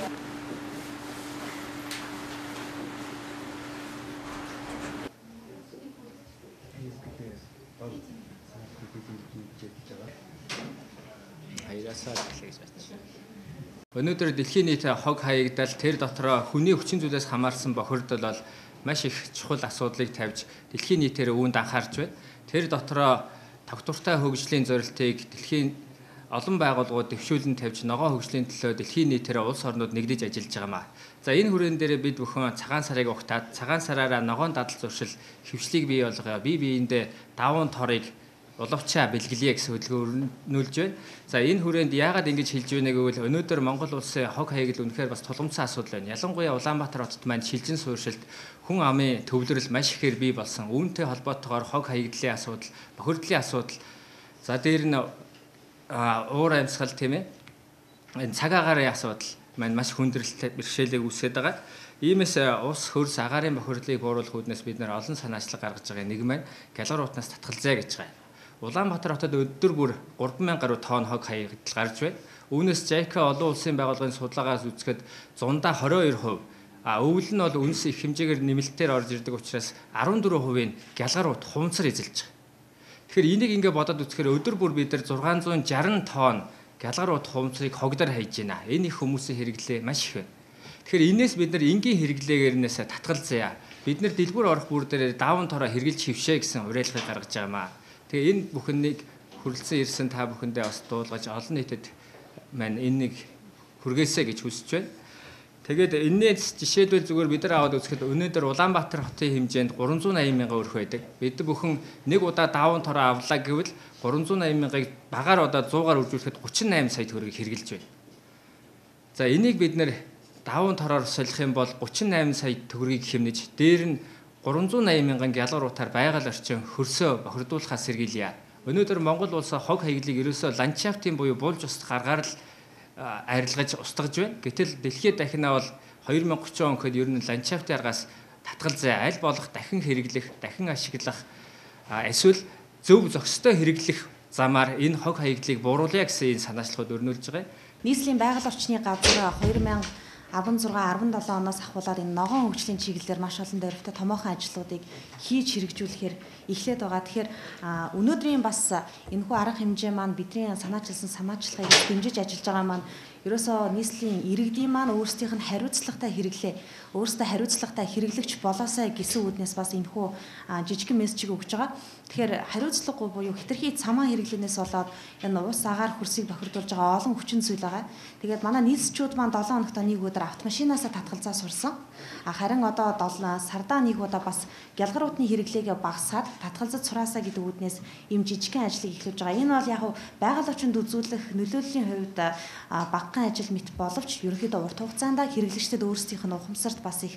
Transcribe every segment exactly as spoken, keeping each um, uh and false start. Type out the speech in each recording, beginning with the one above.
Хаяасаа хэлж байна. Өнөөдөр дэлхийн нийт хог хаягдал тэр дотроо хүний хүчин зүйлээс хамаарсан бохирдол бол маш их чухал асуудлыг тавьж дэлхийн нийтээр үүнд анхаарч байна. Тэр дотроо тогтвортой хөгжлийн зорилтыг дэлхийн олон байгууллагууд дэвшүүлэн тавьж ногоон хөгжлийн төлөө дэлхийн нийтээр улс орнууд нэгдэж ажиллаж байгаамаа. За энэ хүрээнд дээр бид бүхэн цагаан сарыг угтаад цагаан сараараа ногоон дадал зуршил хөвчлийг бий болгоё. Бие биендээ давуун торыг уловчаа бэлгэлье гэсэн хөдөлгөөнүүлж байна. За энэ хүрээнд яагаад ингэж хэлж байна гэвэл өнөөдөр Монгол улсын хог хаягдал үнэхээр бас тулгымцсан асуудал байна. Ялангуяа Улаанбаатар хотод маань шилжин суурьшилт хүн амын төвлөрөл маш ихээр бий болсон. Үүнтэй холбоотойгоор хог хаягдлын асуудал, бохирдлын асуудал. За дээр нь уур амьсгал тийм ээ. Энэ цаг агаарын асуудал маань маш хүндрэлтэй бэрхшээлийг үүсгэж байгаа. Иймээс ус хөрс агаарын бохирдлыг бууруулах үүднээс бид нэр олон санаачлага гаргаж байгаа. Нэг маань гялгуурууднаас татгалзаа гэж байгаа. Улаанбаатар хотод өдөр бүр гурван мянга гаруй тонн хог хаягдал гарч байна. Үүнээс ЖАИКА олон улсын байгууллагын судалгаагаас үзэхэд зундаа хорин хоёр хувь, а өвөл нь бол үнс их хэмжээгээр нэмэлтээр орж ирдэг учраас арван дөрвөн хувийн гялгаруут хувцар эзэлж байгаа. Тэгэхээр энийг ингээ бодоод үзэхээр өдөр бүр бид нар зургаан зуун жаргал тонн гялгаруут хувцрыг хогдор хайж байна. Энэ их хүмүүсийн хэрэглээ маш их байна. Тэгэхээр энээс бид нар энгийн хэрэглээгээрнээс татгалзъя. Бид нар дэлгүүр орох бүр дээр даван тороо хэрглэж хөвшээ гэсэн уриалгыг гаргаж байгаамаа. Тэгээ энэ бүхнийг хүрэлцэн ирсэн та бүхэндээ бас дуулгаж олон нийтэд маань энийг хүргээсэй гэж хүсэж байна. Тэгээд энэс жишээлбэл зүгээр бид нар аваад үзэхэд өнөөдөр Улаанбаатар хотын хэмжээнд гурван зуун аян мянган өрх байдаг. Бид бүхэн нэг удаа даван тороо авлаа гэвэл гурван зуун аян мянгаыг багаар удаа зуугаар үржүүлэхэд гучин найман сая төгрөгийг хэрэглэж байна. За энийг бид нэр даван тороор солих юм бол гучин найман сая төгрөгийг хэмнэж дээр нь гурван зуун аян мянган гялгууруудаар байгаль орчин хөрсөө бохирдуулахаас сэргийлье. Өнөөдөр Монгол улс хог хаягдлыг ерөөсөө ландшафтын буюу булж ус гаргаар л арилгаж устгаж байна. Гэтэл дэлхийд дахинаа бол две тысячи тридцать он гэхэд ер нь ландшафтын аргаас татгалзаа аль болох дахин хэрэглэх, дахин ашиглах эсвэл зөв зохистой хэрэглэх замаар энэ хог хаягдлыг бууруулъя гэсэн энэ санаачлагууд өрнүүлж байгаа. Нийслэлийн байгаль орчны газар две тысячи16 17 оноос ахуулаад энэ ногоон хөгжлийн чиглэлээр маш олон дөрвтэй томоохон ажлуудыг хийж хэрэгжүүлэхээр эхлээд байгаа. Тэгэхээр өнөөдрийн бас энэхүү арга хэмжээ маань бидний санаачилсан санаачлагыг дэмжиж ажиллаж байгаа маань ерөөсөө нийслэлийн иргэдийн маань өөрсдийнх нь хариуцлагатай хэрэглээ, өөрсдөө хариуцлагатай хэрэглэгч болоосай гэсэн үднээс бас энэхүү жижигхэн мессежийг өгж байгаа. Тэгэхээр хариуцлагагүй буюу хэтэрхий цамаа хэрэглэнээс болоод энэ ус агаар хөрсийг бохирдуулж байгаа олон хүчин зүйл байгаа. Тэгээд манай нийслэлчүүд маань долоон хоногт нэг өдөр автомашинаасаа татгалзаа сурсан. Харин одоо сардаа нэг удаа бас гялгаруутны хэрэглээгээ багасгаад татгалзаж сураасаа гэдэг үднээс ийм жижигхэн ажлыг эхлүүлж байгаа. Энэ бол яг байгаль орчинд үзүүлэх нөлөөллийн хувьд багахан ажил мэт боловч ерөнхийдөө урт хугацаанд хэрэглэгчдэд өөрсдийнх нь ухамсарт бас их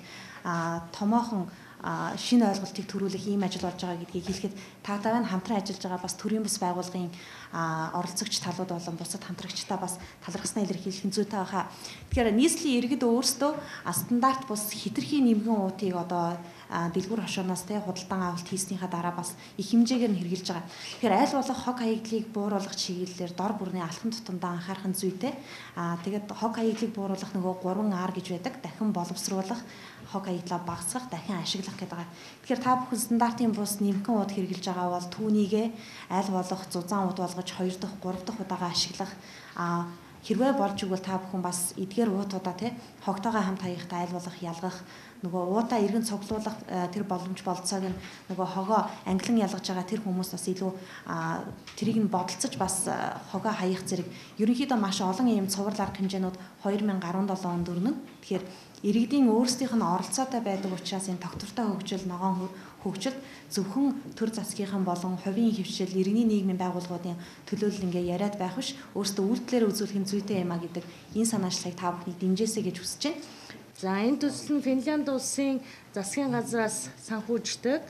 томоохон шинэ ойлголтыг төрүүлэх ийм ажил болж байгаа гэдгийг хэлэхэд таатайван хамтран ажиллаж байгаа бас төрийн бас байгууллагын оролцогч талууд болон бусад хамтрагчтай бас талархснаа илэрхийлэх нь зүйтэй байхаа. Тэгэхээр нийслэлийн иргэд өөрсдөө стандарт бус хэтэрхий нэмгэн уутыг одоо дэлгүүр хошооноос тэ худалдан авалт хийснийхаа дараа бас их хэмжээгээр нь хэрэгжилж байгаа. Тэгэхээр аль болох хог хаягдлыг бууруулах чиглэлээр дор бүрний алхам тутамдаа анхаарах нь зүйтэй. Аа тэгээд хог хаягдлыг бууруулах нөгөө гурван ар гэж байдаг. Дахин боловсруулах, хог хаягдлаа багасгах, дахин ашиглах гэдэг байгаа. Тэгэхээр та бүхэн стандартын бус нэмгэн ууд хэрэгжилж байгаа бол түүнийгээ аль болох зузаан ууд болгож хоёр дахь, гурав дахь удаага ашиглах. Аа хэрвээ болж игэл та бүхэн бас эдгээр уутуудаа тий хогтойгоо хамт хаягтай аль болох ялгах, нөгөө уудаа иргэн цуглуулах тэр боломж болцоог нь нөгөө хогоо англин ялгаж байгаа тэр хүмүүс бас илүү тэрийг нь бодолцож бас хогоо хаях зэрэг ерөнхийдөө маш олон ийм цуврал арга хэмжээнүүд две тысячи десять онд өрнөн. Тэгэхээр иргэдийн өөрсдийнх нь оролцоотой байдаг учраас энэ тогтвортой хөгжил, ногоон хөгжил зөвхөн төр засгийнхан болон хувийн хөвшил, иргэний нийгмийн байгууллагуудын төлөөлөл ингээ яриад байх биш, өөрсдөө үйлдэлээр үзүүлэх нь зүйтэй юм а гэдэг энэ санаачлагыг та бүхнийг дэмжээсэй гэж хүсэж байна. За энэ төсөл нь Финлянд улсын засгийн газраас санхүүждэг.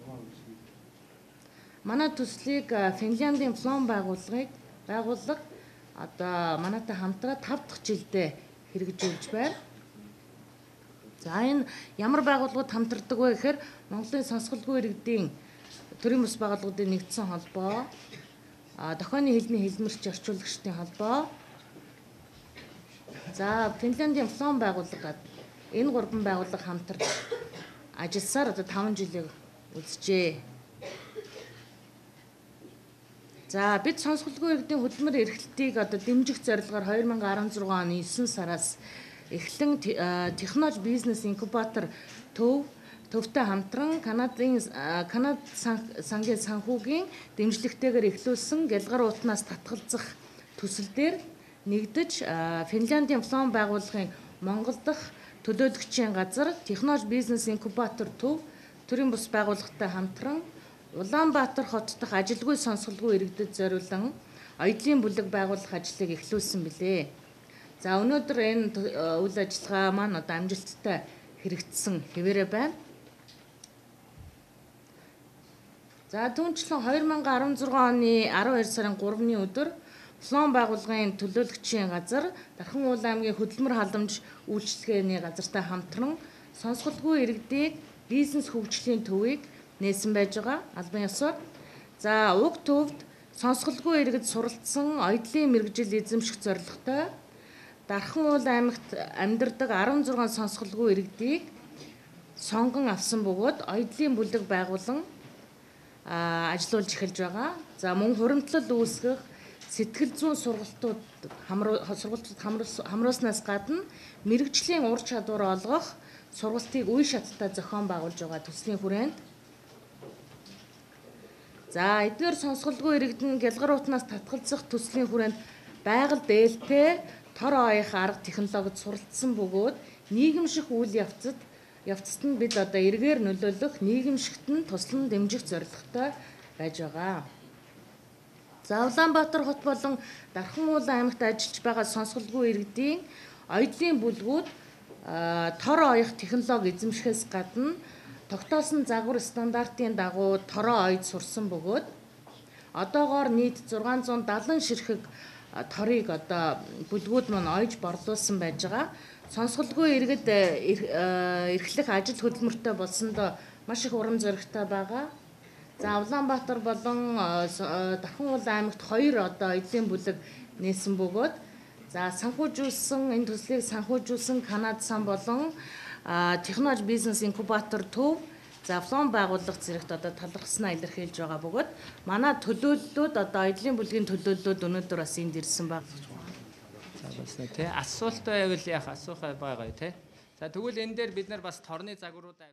Манай төслийг Финляндийн Флом байгууллагыг байгууллага одоо манайтай хамтраад тав дахь жилдээ хэрэгжүүлж байна. За энэ ямар байгууллагууд хамтардаг вэ гэхээр Монголын сонсголгүй иргэдийн төрийн бас байгууллагуудын нэгдсэн холбоо, дохионы хэлний хэлмэрч орчуулагчдын холбоо, За Финляндийн флон байгууллага энэ гурван байгууллага хамтарч ажилласаар одоо таван жилийг үзжээ. За бид сонсголгүй иргэдийн хөдөлмөр эрхлэлтийг одоо дэмжих зорилгоор две тысячи десятый оны нine сараас эхлэн технологи бизнес инкубатор төв төвтэй хамтран Канадын Канад сангийн санхүүгийн дэмжлэгтэйгээр эхлүүлсэн гялгар уутнаас татгалзах төсөл дээр нэгдэж Финляндийн флон байгууллагын Монгол дахь төлөөлөгчийн газар технологи бизнес инкубатор төв төрийн бус байгууллагатай хамтран Улаанбаатар хот дахь ажилгүй сонсголгүй иргэдэд зориулан оёдлын бүлэг байгуулах ажлыг эхлүүлсэн билээ. За өнөөдөр энэ үйл ажиллагаа маань одоо амжилттай хэрэгжсэн хэвээрээ байна. За түүнчлэн две тысячи десятый оны twelve сарын three-ны өдөр флон байгууллагын төлөөлөгчийн газар Дархан уул аймгийн хөдөлмөр халамж үйлчилгээний газартай хамтран сонсголгүй иргэдийг бизнес хөгжлийн төвийг нээсэн байж байгаа албан ёсоор. За уг төвд сонсголгүй иргэд суралцсан оёдлын мэргэжил эзэмших зорилготой Дархан уул аймагт амьдардаг sixteen сонсголгүй иргэдийг сонгон авсан бөгөөд оёдлын бүлэг байгуулан ажиллуулж эхэлж байгаа. За мөн хуримтлал үүсгэх сэтгэл зүйн сургалтууд сургалтууд хамруулснаас гадна мэрэгжлийн ур чадвар олгох сургалтыг үе шаттай зохион байгуулж байгаа төслийн хүрээнд. За эдгээр сонсголгүй иргэдэн гялгар уутнаас татгалзах төслийн хүрээнд байгаль дээлтэй тор оёх арга технологид суралцсан бөгөөд нийгэмших үйл явцад явцад нь бид одоо эргээр нөлөөлөх нийгэмшигт нь туслан дэмжих зорилготой байж байгаа. За Улаанбаатар хот болон Дархан уул аймагт ажиллаж байгаа сонсголгүй иргэдийн оёдлын бүлгүүд тор оёх технологи эзэмшихээс гадна тогтоосон загвар стандартын дагуу тороо оёд сурсан бөгөөд одоогоор нийт six seventy ширхэг торыг одоо бүлгүүд маань ойж борлуулсан байж байгаа. Сонсголгүй иргэд эрхлэх ажил хөдөлмөртэй болсондоо маш их урам зоригтой байгаа. За Улаанбаатар болон Дархан уул аймагт хоёр одоо оёдлын бүлэг нээсэн бөгөөд за санхүүжүүлсэн энэ төслийг санхүүжүүлсэн Канад сан болон технологи бизнес инкубатор төв за флон байгууллага зэрэгт одоо талархснаа илэрхийлж байгаа бөгөөд манай төлөөллүүд одоо оёдлын бүлгийн төлөөллүүд өнөөдөр бас энд ирсэн баг. За бас тий асуулт байвал яах асуух байгаа тий. За тэгвэл энэ дээр бид нар бас торны загварууд